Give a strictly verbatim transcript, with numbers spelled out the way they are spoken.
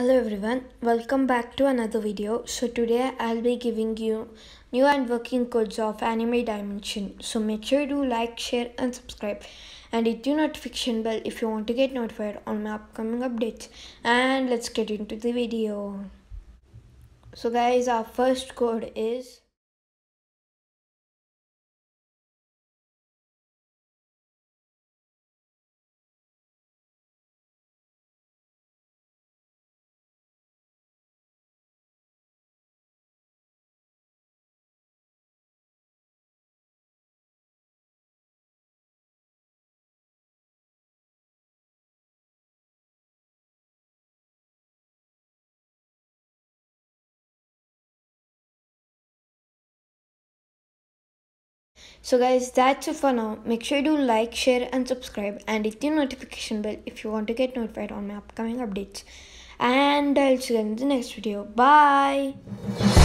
Hello everyone, welcome back to another video. So today I'll be giving you new and working codes of Anime Dimension. So make sure to like, share and subscribe and hit the notification bell if you want to get notified on my upcoming updates. And let's get into the video. So guys, our first code is So guys, that's it for now. Make sure to like, share and subscribe and hit the notification bell if you want to get notified on my upcoming updates. And I'll see you in the next video. Bye!